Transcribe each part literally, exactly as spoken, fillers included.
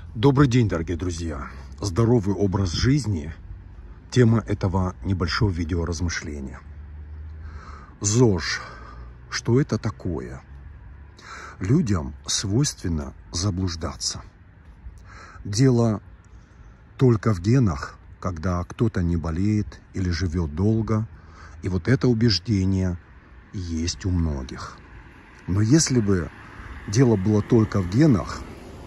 Добрый день, дорогие друзья! Здоровый образ жизни – тема этого небольшого видеоразмышления. ЗОЖ. Что это такое? Людям свойственно заблуждаться. Дело только в генах, когда кто-то не болеет или живет долго, и вот это убеждение есть у многих. Но если бы дело было только в генах,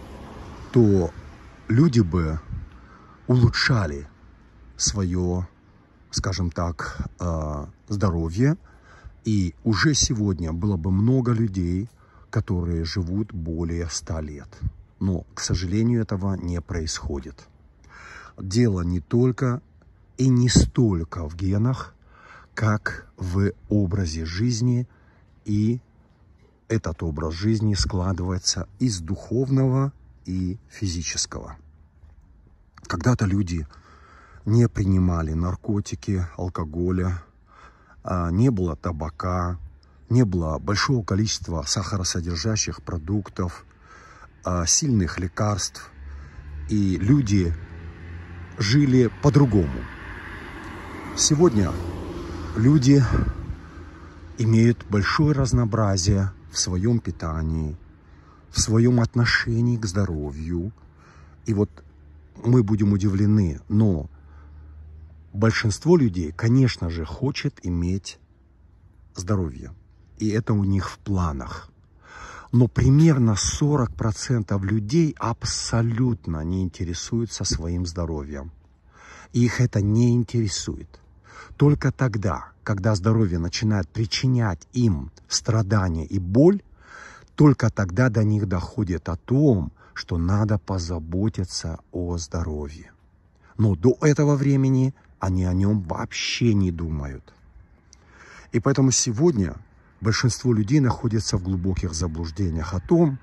то люди бы улучшали свое, скажем так, здоровье. И уже сегодня было бы много людей, которые живут более ста лет. Но, к сожалению, этого не происходит. Дело не только и не столько в генах, как в образе жизни. И этот образ жизни складывается из духовного и физического. Когда-то люди не принимали наркотики, алкоголя, не было табака, не было большого количества сахаросодержащих продуктов, сильных лекарств, и люди жили по-другому. Сегодня люди имеют большое разнообразие в своем питании, в своем отношении к здоровью. И вот мы будем удивлены, но большинство людей, конечно же, хочет иметь здоровье. И это у них в планах. Но примерно сорок процентов людей абсолютно не интересуются своим здоровьем. И их это не интересует. Только тогда, когда здоровье начинает причинять им страдания и боль, только тогда до них доходит о том, что надо позаботиться о здоровье. Но до этого времени они о нем вообще не думают. И поэтому сегодня большинство людей находится в глубоких заблуждениях о том,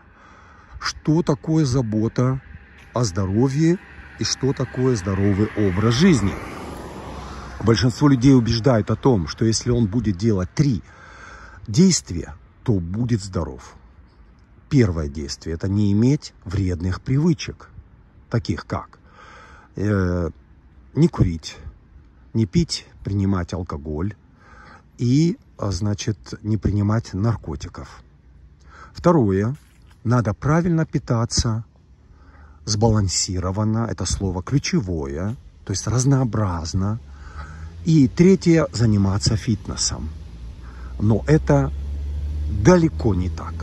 что такое забота о здоровье и что такое здоровый образ жизни. Большинство людей убеждают о том, что если он будет делать три действия, то будет здоров. Первое действие – это не иметь вредных привычек, таких как э, не курить, не пить, принимать алкоголь и, значит, не принимать наркотиков. Второе – надо правильно питаться, сбалансированно, это слово ключевое, то есть разнообразно. И третье – заниматься фитнесом. Но это далеко не так.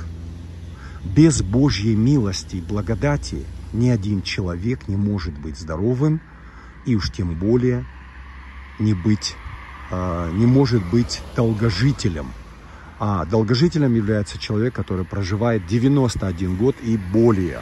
Без Божьей милости и благодати ни один человек не может быть здоровым, и уж тем более не, быть, не может быть долгожителем. А долгожителем является человек, который проживает девяносто один год и более.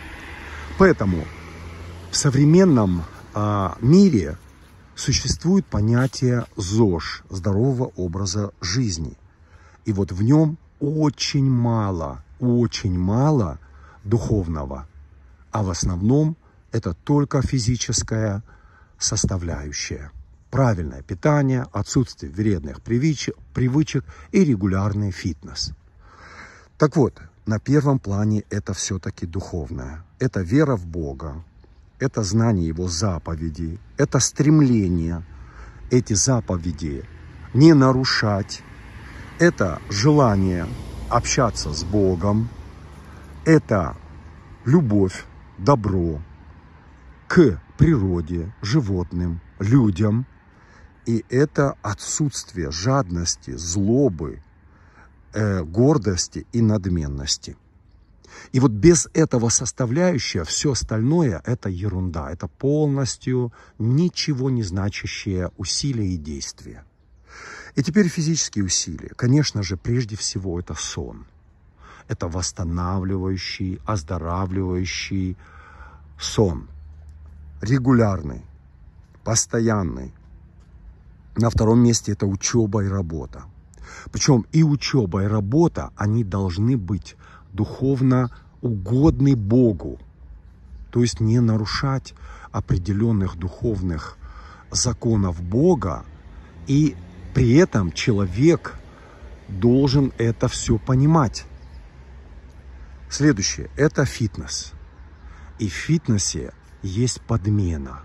Поэтому в современном мире существует понятие ЗОЖ, здорового образа жизни. И вот в нем очень мало, очень мало духовного. А в основном это только физическая составляющая. Правильное питание, отсутствие вредных привычек, привычек и регулярный фитнес. Так вот, на первом плане это все-таки духовное. Это вера в Бога. Это знание Его заповедей, это стремление эти заповеди не нарушать, это желание общаться с Богом, это любовь, добро к природе, животным, людям, и это отсутствие жадности, злобы, э, гордости и надменности. И вот без этого составляющего все остальное – это ерунда. Это полностью ничего не значащие усилия и действия. И теперь физические усилия. Конечно же, прежде всего это сон. Это восстанавливающий, оздоравливающий сон. Регулярный, постоянный. На втором месте это учеба и работа. Причем и учеба, и работа, они должны быть духовно угодны Богу, то есть не нарушать определенных духовных законов Бога, и при этом человек должен это все понимать. Следующее – это фитнес. И в фитнесе есть подмена.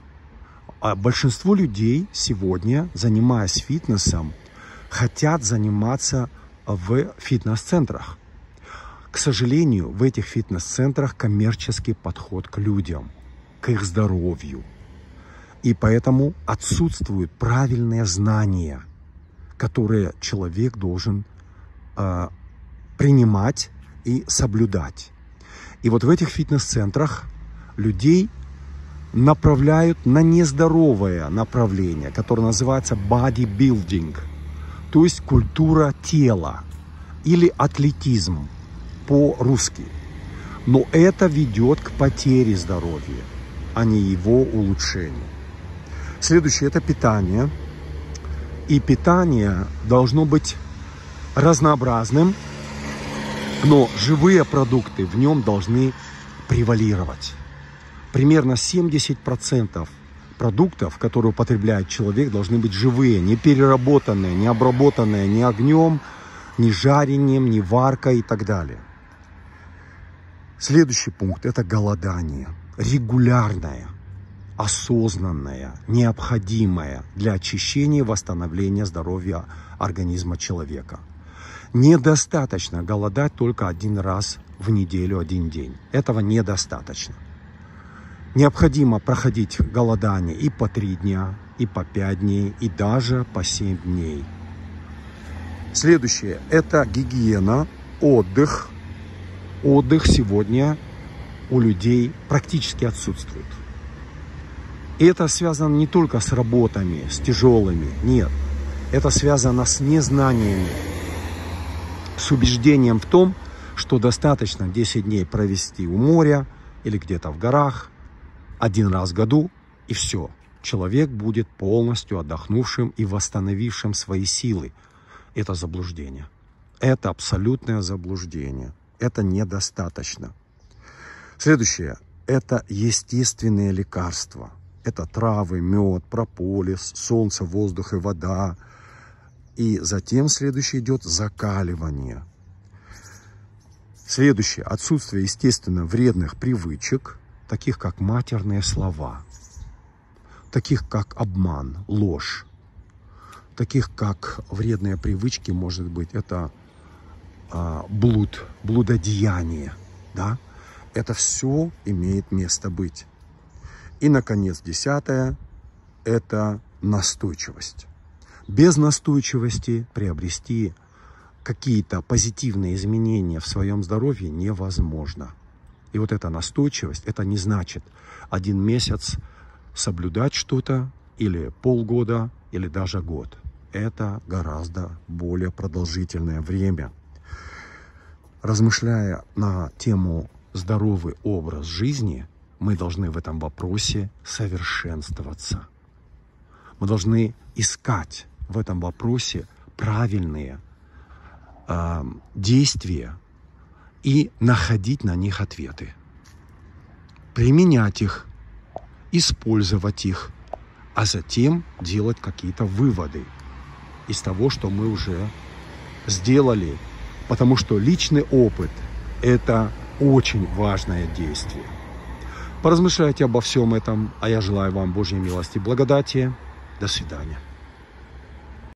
А большинство людей сегодня, занимаясь фитнесом, хотят заниматься в фитнес-центрах. К сожалению, в этих фитнес-центрах коммерческий подход к людям, к их здоровью. И поэтому отсутствуют правильные знания, которые человек должен э, принимать и соблюдать. И вот в этих фитнес-центрах людей направляют на нездоровое направление, которое называется бодибилдинг, то есть культура тела или атлетизм по-русски. Но это ведет к потере здоровья, а не его улучшению. Следующее – это питание. И питание должно быть разнообразным, но живые продукты в нем должны превалировать. Примерно семьдесят процентов продуктов, которые употребляет человек, должны быть живые, не переработанные, не обработанные ни огнем, ни жарением, ни варкой и так далее. Следующий пункт – это голодание. Регулярное, осознанное, необходимое для очищения и восстановления здоровья организма человека. Недостаточно голодать только один раз в неделю, один день. Этого недостаточно. Необходимо проходить голодание и по три дня, и по пять дней, и даже по семь дней. Следующее – это гигиена, отдых. Отдых сегодня у людей практически отсутствует. И это связано не только с работами, с тяжелыми, нет. Это связано с незнаниями, с убеждением в том, что достаточно десять дней провести у моря или где-то в горах, один раз в году, и все. Человек будет полностью отдохнувшим и восстановившим свои силы. Это заблуждение. Это абсолютное заблуждение. Это недостаточно. Следующее. Это естественные лекарства. Это травы, мед, прополис, солнце, воздух и вода. И затем следующее идет закаливание. Следующее. Отсутствие, естественно, вредных привычек, таких как матерные слова, таких как обман, ложь, таких как вредные привычки, может быть, это а, блуд, блудодеяние, да? Это все имеет место быть. И, наконец, десятое – это настойчивость. Без настойчивости приобрести какие-то позитивные изменения в своем здоровье невозможно. И вот эта настойчивость, это не значит один месяц соблюдать что-то, или полгода, или даже год. Это гораздо более продолжительное время. Размышляя на тему «здоровый образ жизни», мы должны в этом вопросе совершенствоваться. Мы должны искать в этом вопросе правильные э, действия и находить на них ответы. Применять их, использовать их, а затем делать какие-то выводы из того, что мы уже сделали. Потому что личный опыт – это очень важное действие. Поразмышляйте обо всем этом, а я желаю вам Божьей милости и благодати. До свидания.